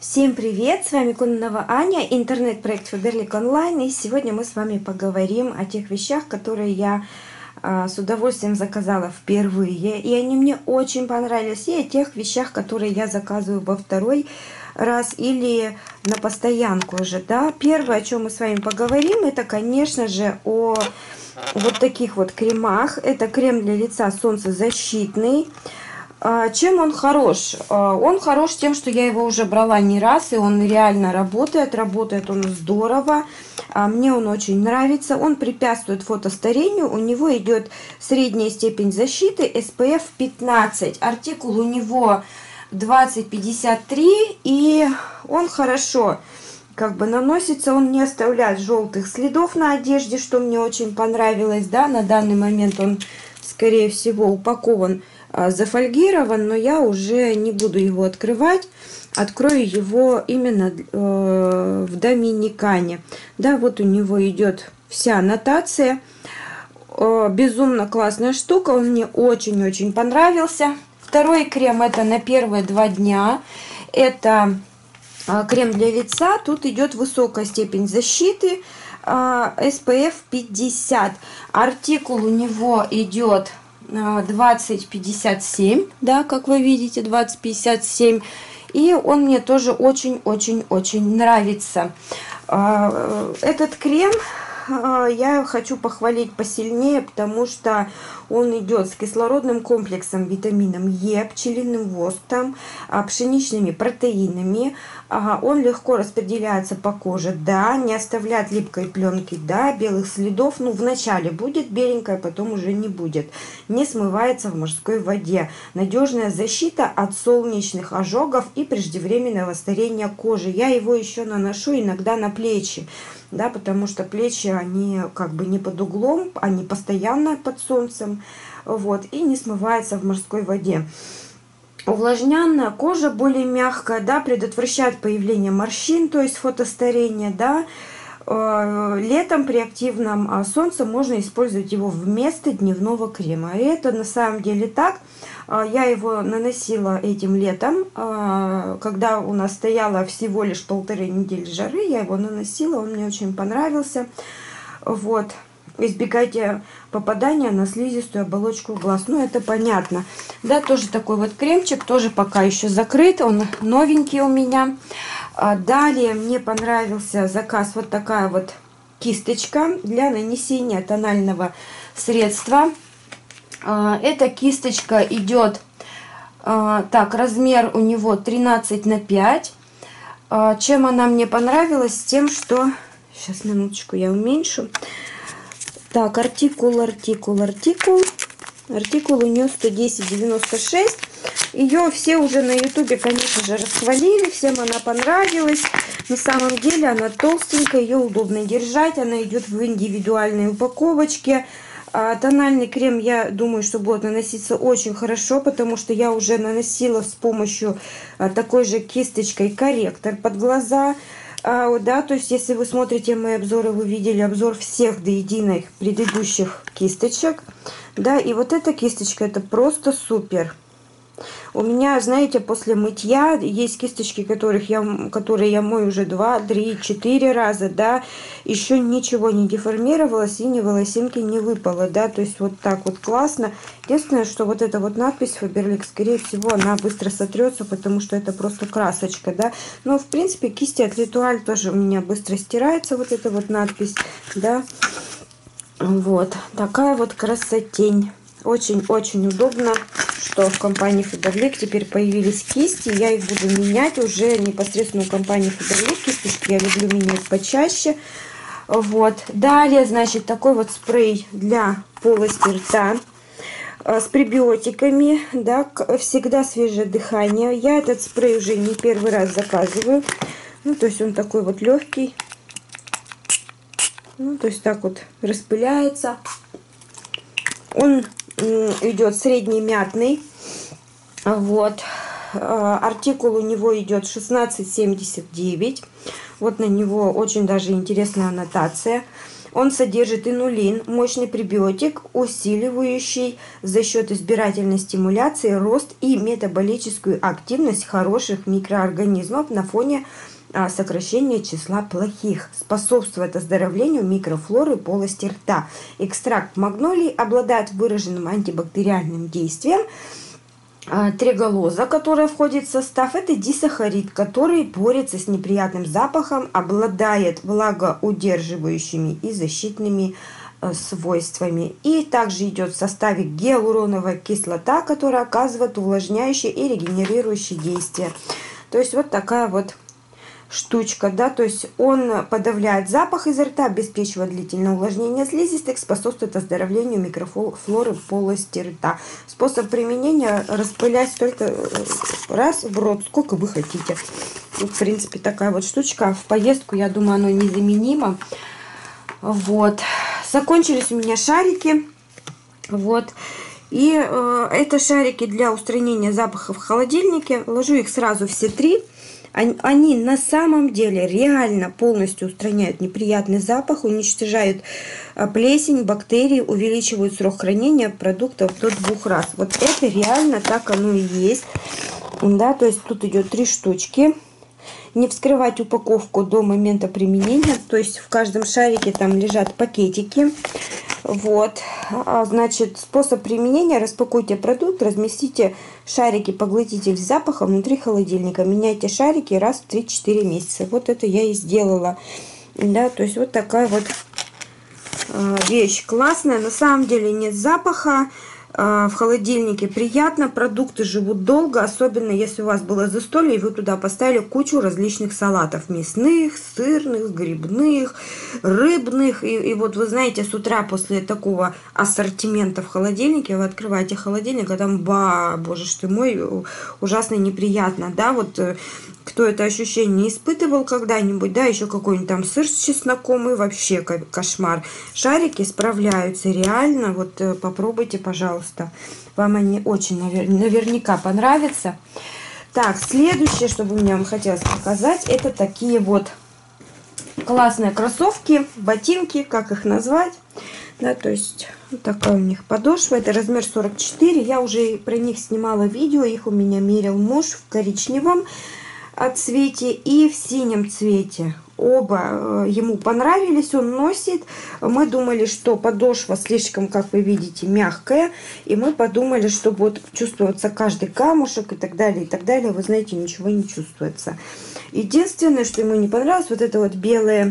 Всем привет! С вами Кононова Аня, интернет-проект Faberlic Online. И сегодня мы с вами поговорим о тех вещах, которые я с удовольствием заказала впервые. И они мне очень понравились. И о тех вещах, которые я заказываю во второй раз или на постоянку уже. Да? Первое, о чем мы с вами поговорим, это, конечно же, о вот таких вот кремах. Это крем для лица солнцезащитный. Чем он хорош? Он хорош тем, что я его уже брала не раз, и он реально работает. Работает он здорово. Мне он очень нравится. Он препятствует фотостарению. У него идет средняя степень защиты SPF 15. Артикул у него 2053, и он хорошо наносится. Он не оставляет желтых следов на одежде, что мне очень понравилось. Да? На данный момент он, скорее всего, упакован, зафольгирован, но я уже не буду его открывать. Открою его именно в Доминикане. Да, вот у него идет вся аннотация. Безумно классная штука, он мне очень-очень понравился. Второй крем — это на первые 2 дня. Это крем для лица. Тут идет высокая степень защиты, SPF 50. Артикул у него идет 2057, да, как вы видите, 2057. И он мне тоже очень-очень-очень нравится. Этот крем я хочу похвалить посильнее, потому что он идет с кислородным комплексом, витамином Е, пчелиным воском, пшеничными протеинами. Он легко распределяется по коже, да, не оставляет липкой пленки, да, белых следов. Ну, вначале будет беленькая, потом уже не будет. Не смывается в морской воде. Надежная защита от солнечных ожогов и преждевременного старения кожи. Я его еще наношу иногда на плечи. Да, потому что плечи, они не под углом, они постоянно под солнцем, вот, и не смывается в морской воде. Увлажненная кожа, более мягкая, да, предотвращает появление морщин, то есть фотостарение, да. Летом при активном солнце можно использовать его вместо дневного крема. И это на самом деле так. Я его наносила этим летом, когда у нас стояло всего лишь 1,5 недели жары. Я его наносила, он мне очень понравился. Вот. Избегайте попадания на слизистую оболочку глаз. Ну, это понятно. Да, тоже такой вот кремчик, тоже пока еще закрыт. Он новенький у меня. Далее мне понравился заказ, вот такая вот кисточка для нанесения тонального средства. Эта кисточка идет, так, размер у него 13 на 5. Чем она мне понравилась? Тем, что... Сейчас, минуточку, я уменьшу. Так, артикул у нее 110,96. Ее все уже на ютубе, конечно же, расхвалили, всем она понравилась. На самом деле она толстенькая, ее удобно держать, она идет в индивидуальной упаковочке. Тональный крем, я думаю, что будет наноситься очень хорошо, потому что я уже наносила с помощью такой же кисточкой корректор под глаза. Да, то есть, если вы смотрите мои обзоры, вы видели обзор всех до единой предыдущих кисточек. Да, и вот эта кисточка, это просто супер. У меня, знаете, после мытья есть кисточки, которые я мою уже 2, 3, 4 раза, да, еще ничего не деформировалось и ни волосинки не выпало, да, то есть вот так вот классно. Единственное, что вот эта вот надпись Faberlic, скорее всего, она быстро сотрется, потому что это просто красочка, да. Но, в принципе, кисти от L'Etoile тоже у меня быстро стирается, вот эта вот надпись, да. Вот, такая вот красотень. Очень-очень удобно, что в компании Faberlic теперь появились кисти. Я их буду менять уже непосредственно у компании Faberlic. Кисточки я люблю менять почаще. Вот. Далее, значит, такой вот спрей для полости рта с пребиотиками. Да, всегда свежее дыхание. Я этот спрей уже не первый раз заказываю. Ну, то есть он такой вот легкий. Ну, то есть так вот распыляется. Он идет средний мятный. Вот. Артикул у него идет 1679. Вот на него очень даже интересная аннотация. Он содержит инулин, мощный пребиотик, усиливающий за счет избирательной стимуляции рост и метаболическую активность хороших микроорганизмов на фоне сокращения числа плохих. Способствует оздоровлению микрофлоры полости рта. Экстракт магнолии обладает выраженным антибактериальным действием. Треголоза, которая входит в состав, это дисахарид, который борется с неприятным запахом, обладает влагоудерживающими и защитными свойствами. И также идет в составе гиалуроновая кислота, которая оказывает увлажняющее и регенерирующее действие. То есть вот такая вот штучка, да, то есть он подавляет запах изо рта, обеспечивает длительное увлажнение слизистых, способствует оздоровлению микрофлоры полости рта. Способ применения: распылять только раз в рот, сколько вы хотите. Вот, в принципе, такая вот штучка. В поездку, я думаю, оно незаменимо. Вот. Закончились у меня шарики. Вот. И это шарики для устранения запаха в холодильнике. Ложу их сразу все 3. Они на самом деле реально полностью устраняют неприятный запах, уничтожают плесень, бактерии, увеличивают срок хранения продуктов до 2 раз. Вот это реально так оно и есть. Да, то есть тут идет 3 штучки. Не вскрывать упаковку до момента применения. То есть в каждом шарике там лежат пакетики. Вот, значит, способ применения: распакуйте продукт, разместите шарики-поглотитель с запахом внутри холодильника, меняйте шарики раз в 3-4 месяца. Вот это я и сделала, да, то есть вот такая вот вещь классная. На самом деле нет запаха, в холодильнике приятно, продукты живут долго, особенно если у вас было застолье и вы туда поставили кучу различных салатов: мясных, сырных, грибных, рыбных. И вот вы знаете, с утра после такого ассортимента в холодильнике вы открываете холодильник, а там, боже ж ты мой, ужасно неприятно, да, вот кто это ощущение не испытывал когда-нибудь, да, еще какой-нибудь там сыр с чесноком, и вообще кошмар. Шарики справляются реально, вот попробуйте, пожалуйста, вам они очень наверняка понравятся. Так, следующее, что бы мне вам хотелось показать, это такие вот классные кроссовки, ботинки, как их назвать, да, то есть вот такая у них подошва, это размер 44, я уже про них снимала видео, их у меня мерил муж в коричневом цвете и в синем цвете. Оба ему понравились, он носит. Мы думали, что подошва слишком, как вы видите, мягкая, и мы подумали, что будет чувствоваться каждый камушек и так далее, и так далее. Вы знаете, ничего не чувствуется. Единственное, что ему не понравилось, вот это вот белое,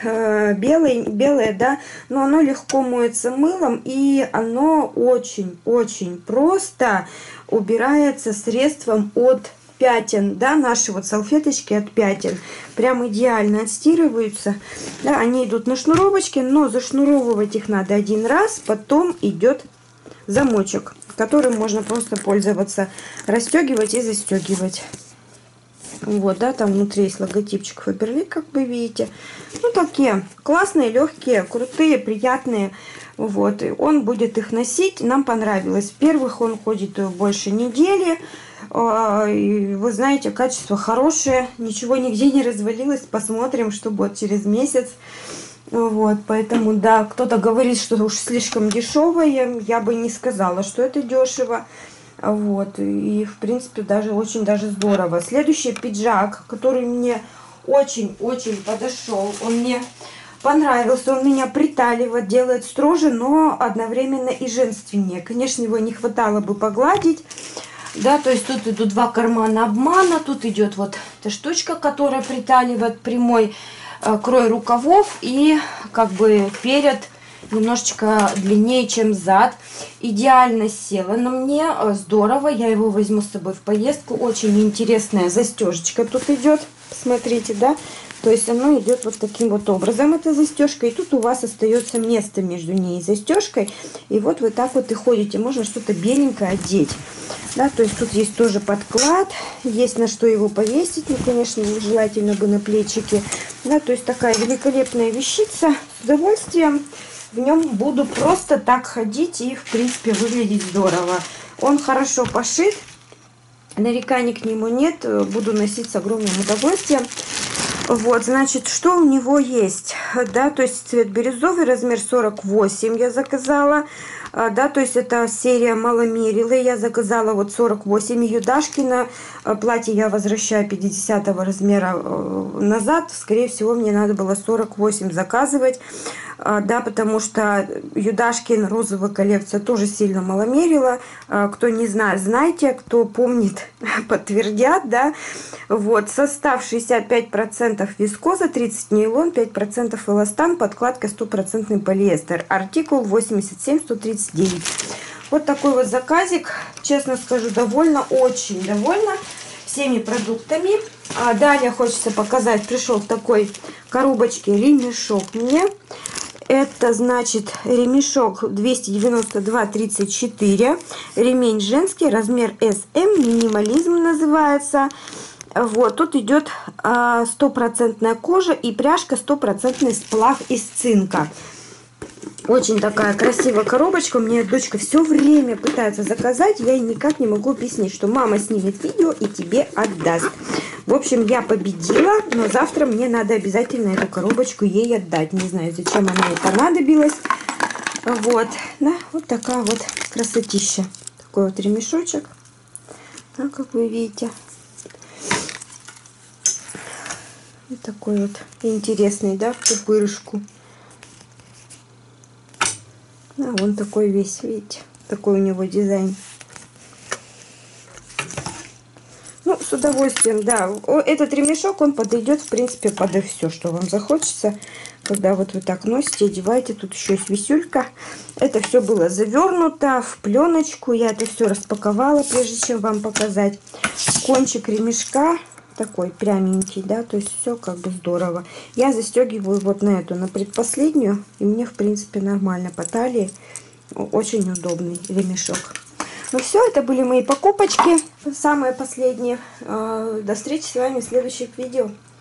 да, но оно легко моется мылом, и оно очень просто убирается средством от пятен, да, наши вот салфеточки от пятен прям идеально отстирываются, да, они идут на шнуровочке, но зашнуровывать их надо 1 раз, потом идет замочек, которым можно просто пользоваться, расстегивать и застегивать. Вот, да, там внутри есть логотипчик Фаберлик, как вы видите. Ну, такие классные, легкие, крутые, приятные. Вот, и он будет их носить. Нам понравилось. Во-первых, он ходит больше недели. И вы знаете, качество хорошее, ничего нигде не развалилось. Посмотрим, что будет через месяц. Вот, поэтому, да, кто-то говорит, что уж слишком дешевое. Я бы не сказала, что это дешево. Вот, и в принципе даже очень даже здорово. Следующий пиджак, который мне очень-очень подошел. Он мне понравился, он меня приталивает, делает строже, но одновременно и женственнее. Конечно, его не хватало бы погладить. Да, то есть тут идут 2 кармана обмана, тут идет вот эта штучка, которая приталивает, прямой крой рукавов и как бы перед немножечко длиннее, чем зад. Идеально села на мне, здорово, я его возьму с собой в поездку. Очень интересная застежечка тут идет, смотрите, да, то есть оно идет вот таким вот образом, эта застежка, и тут у вас остается место между ней и застежкой, и вот вы так вот и ходите, можно что-то беленькое одеть, да, то есть тут есть тоже подклад, есть на что его повесить, ну, конечно, желательно бы на плечики, да, то есть такая великолепная вещица, с удовольствием в нем буду просто так ходить и, в принципе, выглядеть здорово. Он хорошо пошит, нареканий к нему нет, буду носить с огромным удовольствием. Вот, значит, что у него есть, да, то есть цвет бирюзовый, размер 48 я заказала, да, то есть это серия маломерилы, я заказала вот 48, ее Дашкина, платье я возвращаю 50 размера назад, скорее всего, мне надо было 48 заказывать, да, потому что Юдашкин розовая коллекция тоже сильно маломерила, кто не знает, знайте, кто помнит, подтвердят, да, вот, состав 65% вискоза, 30 нейлон, 5% эластан, подкладка 100% полиэстер, артикул 87-139. Вот такой вот заказик, честно скажу, довольна, очень довольна всеми продуктами. Далее хочется показать, пришел в такой коробочке ремешок мне. Это значит ремешок 292-34, ремень женский, размер SM, минимализм называется. Вот, тут идет 100% кожа и пряжка 100% сплав из цинка. Очень такая красивая коробочка. Мне дочка все время пытается заказать. Я ей никак не могу объяснить, что мама снимет видео и тебе отдаст. В общем, я победила, но завтра мне надо обязательно эту коробочку ей отдать. Не знаю, зачем она ей понадобилась. Вот, да, вот такая вот красотища. Такой вот ремешочек. Да, как вы видите. Вот такой вот интересный, да, в пупырышку. Да, он такой весь, видите, такой у него дизайн. Ну, с удовольствием, да. Этот ремешок, он подойдет, в принципе, под все, что вам захочется. Когда вот вы так носите, одеваете. Тут еще есть висюлька. Это все было завернуто в пленочку. Я это все распаковала, прежде чем вам показать. Кончик ремешка такой пряменький, да, то есть все как бы здорово. Я застегиваю вот на эту, на предпоследнюю, и мне, в принципе, нормально по талии. Очень удобный ремешок. Ну все, это были мои покупочки, самые последние. До встречи с вами в следующих видео.